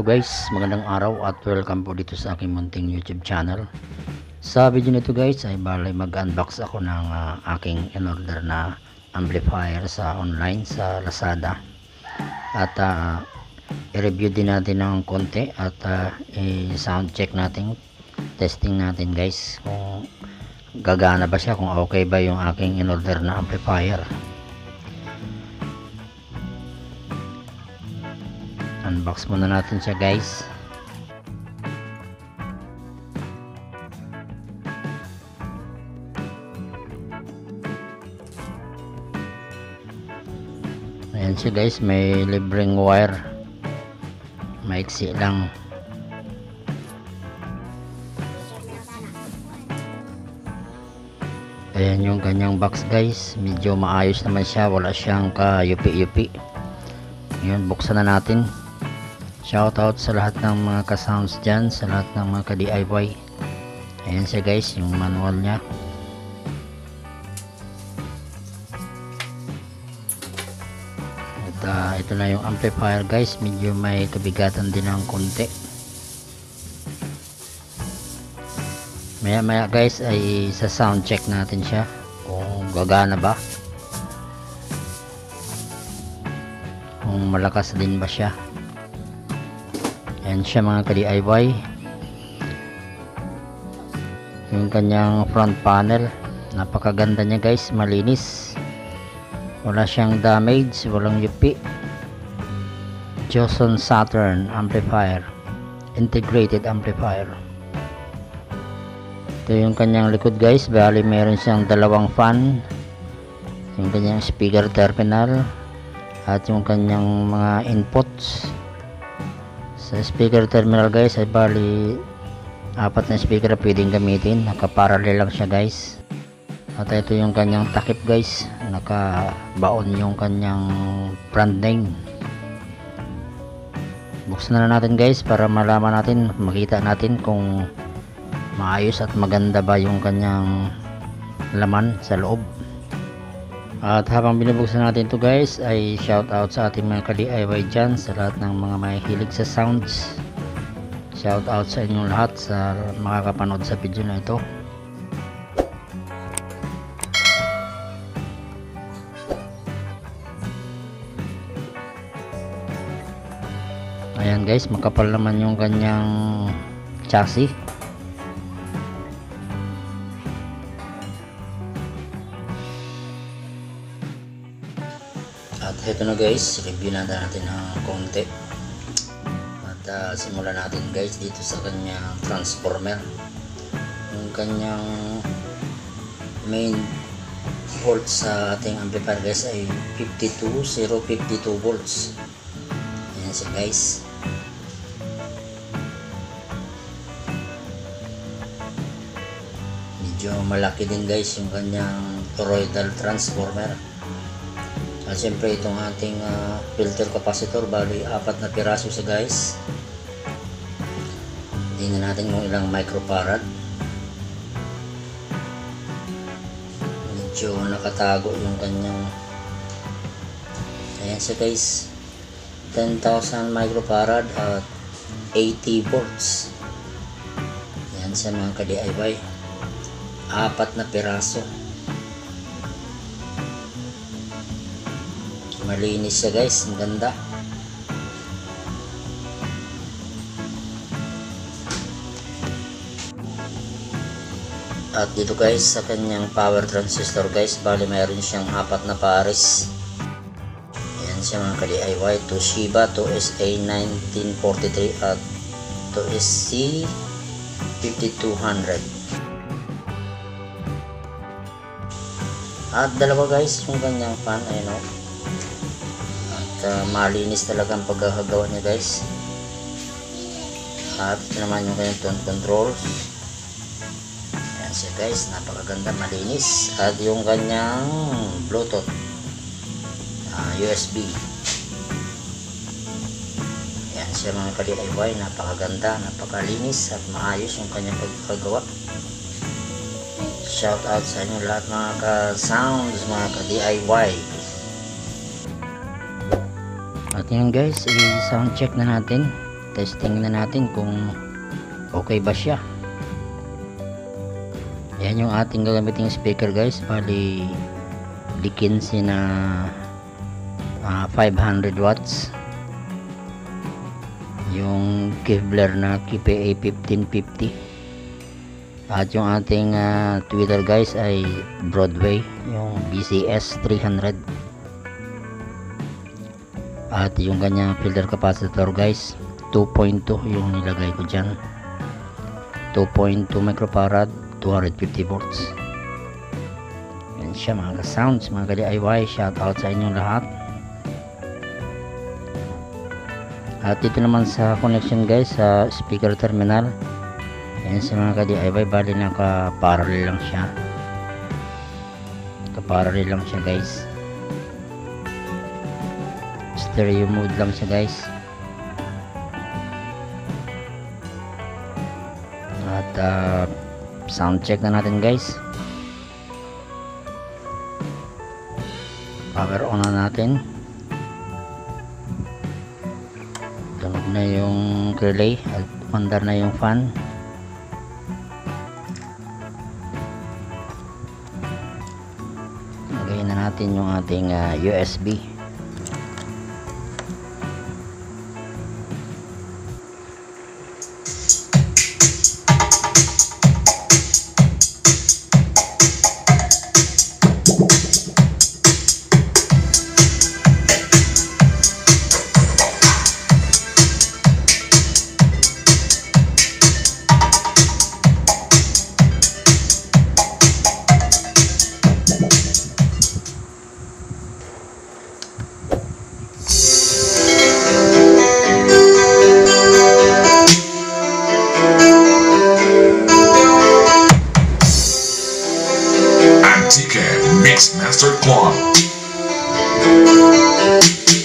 guys, magandang araw at welcome po dito sa aking munting YouTube channel. Sa video nito guys ay balay mag-unbox ako ng aking in-order na amplifier sa online sa Lazada. At i-review din natin ng konti at i-sound check natin, testing natin guys kung gagana ba siya, kung okay ba yung aking in-order na amplifier. Unbox muna natin siya guys. Ayan siya guys, may libreng wire, maiksi lang. Ayan yung kanyang box guys, medyo maayos naman siya, wala siyang ka-yupi-yupi. Ngayon buksan na natin. Shoutout sa lahat ng mga ka-sounds dyan, sa lahat ng mga ka-DIY. Ayan siya guys, yung manual nya. At ito na yung amplifier guys, medyo may kabigatan din ng konti. Maya maya guys ay sa sound check natin siya kung gagana ba, kung malakas din ba siya. Ayan siya mga ka-DIY, yung kanyang front panel, napakaganda niya guys, malinis, wala siyang damage, walang yupi. Joson Saturn amplifier, integrated amplifier. Ito yung kanyang likod guys, bali meron siyang dalawang fan, yung kanyang speaker terminal at yung kanyang mga inputs. Sa speaker terminal guys ay bali 4 na speaker na pwedeng gamitin, nakaparallel lang siya guys. At ito yung kanyang takip guys, nakabaon yung kanyang brand name. Buksan na natin guys para malaman natin, makita natin kung maayos at maganda ba yung kanyang laman sa loob. At habang binubuksan natin to guys ay shout out sa ating mga ka-DIY dyan, sa lahat ng mga mahilig sa sounds. Shout out sa inyong lahat sa makakapanood sa video na ito. Ayan guys, makapal naman yung kanyang chassis. At ito na guys, review natin ng konti. At simulan natin guys dito sa kanyang transformer. Yung kanyang main volts sa ating amplifier guys ay 052 volts. Ayan siya guys. Medyo malaki din guys yung kanyang toroidal transformer. At siyempre itong ating filter capacitor, bali 4 na piraso sa guys. Tingnan natin kung ilang microfarad. Medyo nakatago yung kanyang, ayan siya guys, 10,000 microfarad at 80 volts. Ayan siya mga ka-DIY, 4 na piraso. Malinis siya guys, ang ganda. At dito guys sa kanyang power transistor guys, bali mayroon siyang 4 na pares. Ayan siya mga ka-DIY, Toshiba 2SA1943 at 2SC5200. At dalawa guys yung kanyang fan, ayun o. Malinis talaga ang pagkakagawa niya guys. At ito naman yung kanyang tone controls. Ayan siya guys, napakaganda, malinis. At yung kanyang Bluetooth, USB. Ayan siya mga ka-DIY, napakaganda, napakalinis at maayos yung kanyang pagkakagawa. Shout out sa inyo lahat mga ka-sounds, mga ka-DIY. At yun guys, i-sound check na natin testing na natin kung okay ba siya. Yan yung ating gagamiting speaker guys, bali Dickinson na 500 watts, yung Kevlar na KPA 1550, at yung ating tweeter guys ay Broadway, yung BCS 300, at yung kanyang filter capacitor guys 2.2 yung nilagay ko dyan, 2.2 microfarad, 250 volts. Yan siya mga ka-sounds, mga ka-DIY. Shout out sa inyong lahat. At dito naman sa connection guys, sa speaker terminal, yan sa mga ka-DIY, bali naka-parallel lang siya. Naka-parallel lang siya guys. Stereo mode lang siya guys. At sound check na natin guys. Power on na natin. Tunog na yung relay at mandar na yung fan. Lagay na natin yung ating USB. TK Mix Master Club.